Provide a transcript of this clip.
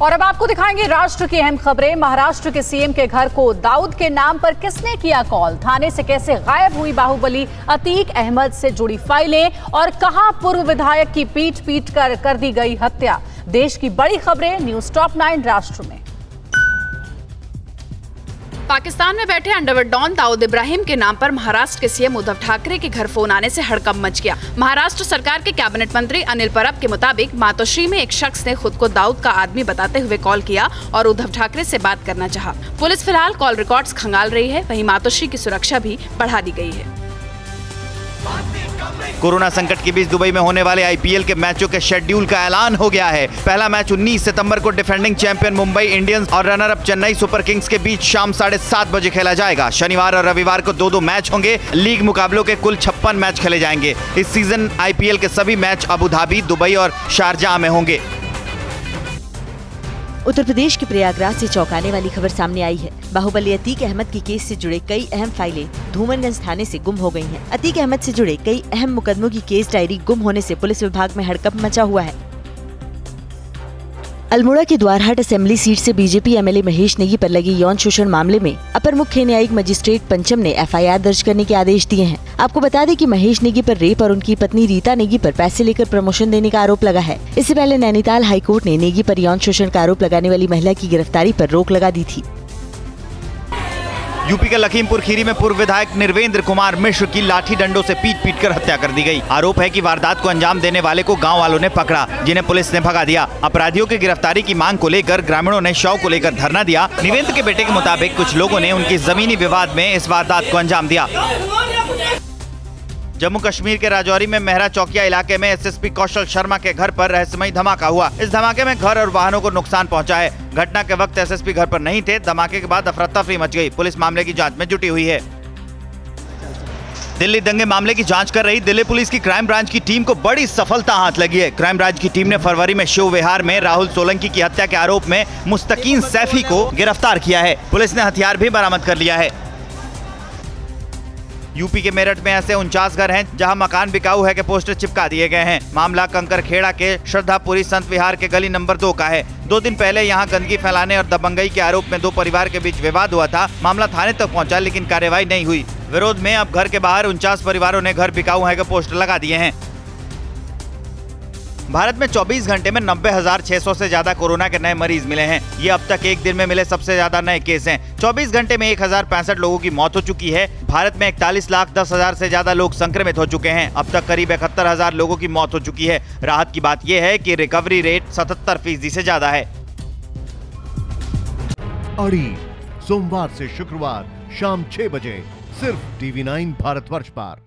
और अब आपको दिखाएंगे राष्ट्र की अहम खबरें। महाराष्ट्र के सीएम के घर को दाऊद के नाम पर किसने किया कॉल, थाने से कैसे गायब हुई बाहुबली अतीक अहमद से जुड़ी फाइलें और कहां पूर्व विधायक की पीट कर दी गई हत्या। देश की बड़ी खबरें न्यूज टॉप 9 राष्ट्र में। पाकिस्तान में बैठे अंडरवर्ल्ड डॉन दाऊद इब्राहिम के नाम पर महाराष्ट्र के सीएम उद्धव ठाकरे के घर फोन आने से हड़कंप मच गया। महाराष्ट्र सरकार के कैबिनेट मंत्री अनिल परब के मुताबिक मातोश्री में एक शख्स ने खुद को दाऊद का आदमी बताते हुए कॉल किया और उद्धव ठाकरे से बात करना चाहा। पुलिस फिलहाल कॉल रिकॉर्ड्स खंगाल रही है, वहीं मातोश्री की सुरक्षा भी बढ़ा दी गई है। कोरोना संकट के बीच दुबई में होने वाले आईपीएल के मैचों के शेड्यूल का ऐलान हो गया है। पहला मैच 19 सितंबर को डिफेंडिंग चैंपियन मुंबई इंडियंस और runner up Chennai Super Kings के बीच शाम 7:30 बजे खेला जाएगा। शनिवार और रविवार को 2-2 मैच होंगे। लीग मुकाबलों के कुल 56 मैच खेले जाएंगे। इस सीजन आईपीएल के सभी मैच अबू धाबी, दुबई और शारजाह में होंगे। उत्तर प्रदेश के प्रयागराज से चौंकाने वाली खबर सामने आई है। बाहुबली अतीक अहमद की केस से जुड़े कई अहम फाइलें धूमनगंज थाने से गुम हो गई हैं। अतीक अहमद से जुड़े कई अहम मुकदमों की केस डायरी गुम होने से पुलिस विभाग में हड़कंप मचा हुआ है। अल्मोड़ा के द्वारहाट असेंबली सीट से बीजेपी एमएलए महेश नेगी पर लगे यौन शोषण मामले में अपर मुख्य न्यायिक मजिस्ट्रेट पंचम ने एफआईआर दर्ज करने के आदेश दिए हैं। आपको बता दें कि महेश नेगी पर रेप और उनकी पत्नी रीता नेगी पर पैसे लेकर प्रमोशन देने का आरोप लगा है। इससे पहले नैनीताल हाईकोर्ट ने नेगी पर यौन शोषण का आरोप लगाने वाली महिला की गिरफ्तारी पर रोक लगा दी थी। यूपी के लखीमपुर खीरी में पूर्व विधायक निर्वेंद्र कुमार मिश्र की लाठी डंडों से पीट कर हत्या कर दी गई। आरोप है कि वारदात को अंजाम देने वाले को गांव वालों ने पकड़ा, जिन्हें पुलिस ने भगा दिया। अपराधियों की गिरफ्तारी की मांग को लेकर ग्रामीणों ने शव को लेकर धरना दिया। निर्वेंद्र के बेटे के मुताबिक कुछ लोगों ने उनकी जमीनी विवाद में इस वारदात को अंजाम दिया। जम्मू कश्मीर के राजौरी में मेहरा चौकिया इलाके में एसएसपी कौशल शर्मा के घर पर रहस्यमयी धमाका हुआ। इस धमाके में घर और वाहनों को नुकसान पहुंचा है। घटना के वक्त एसएसपी घर पर नहीं थे। धमाके के बाद अफरा तफरी मच गई। पुलिस मामले की जांच में जुटी हुई है। दिल्ली दंगे मामले की जांच कर रही दिल्ली पुलिस की क्राइम ब्रांच की टीम को बड़ी सफलता हाथ लगी है। क्राइम ब्रांच की टीम ने फरवरी में शिव विहार में राहुल सोलंकी की हत्या के आरोप में मुस्तकीन सैफी को गिरफ्तार किया है। पुलिस ने हथियार भी बरामद कर लिया है। यूपी के मेरठ में ऐसे 49 घर हैं जहां मकान बिकाऊ है के पोस्टर चिपका दिए गए हैं। मामला कंकरखेड़ा के श्रद्धापुरी संत विहार के गली नंबर 2 का है। 2 दिन पहले यहां गंदगी फैलाने और दबंगई के आरोप में 2 परिवार के बीच विवाद हुआ था। मामला थाने तक पहुंचा, लेकिन कार्रवाई नहीं हुई। विरोध में अब घर के बाहर 49 परिवारों ने घर बिकाऊ है के पोस्टर लगा दिए हैं। भारत में 24 घंटे में 90,600 से ज्यादा कोरोना के नए मरीज मिले हैं। ये अब तक एक दिन में मिले सबसे ज्यादा नए केस हैं। 24 घंटे में 1065 लोगों की मौत हो चुकी है। भारत में 41,10,000 से ज्यादा लोग संक्रमित हो चुके हैं। अब तक करीब 71,000 लोगों की मौत हो चुकी है। राहत की बात यह है कि रिकवरी रेट 77% से ज्यादा है। अड़ी सोमवार से शुक्रवार शाम 6 बजे सिर्फ TV9 भारतवर्ष पर।